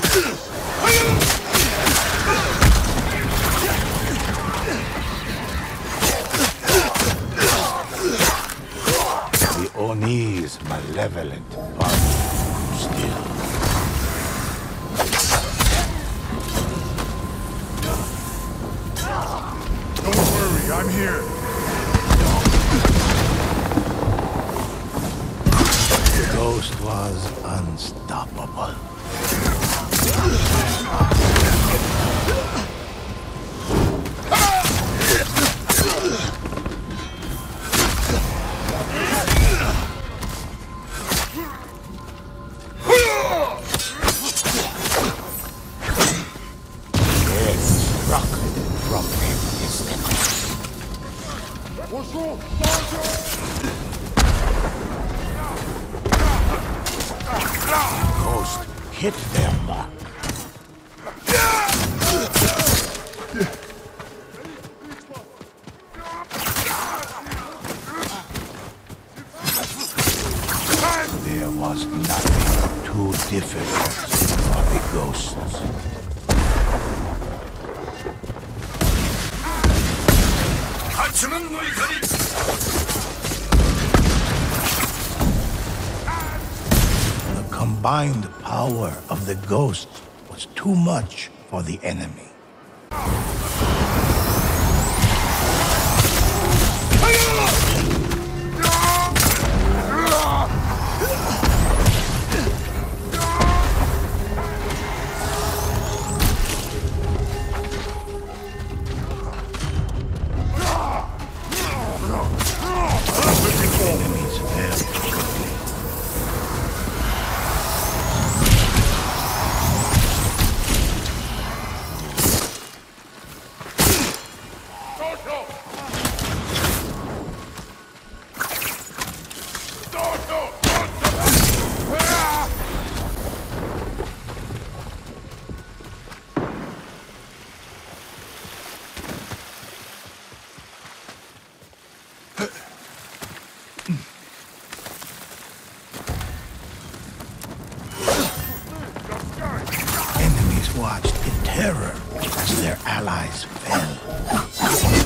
The Oni's malevolent, but still. Don't worry, I'm here. The ghost was unstoppable. Ghost hit their mark. There was nothing too difficult for the ghosts. The combined power of the ghosts was too much for the enemy. Enemies fell quickly. Enemies watched in terror as their allies fell.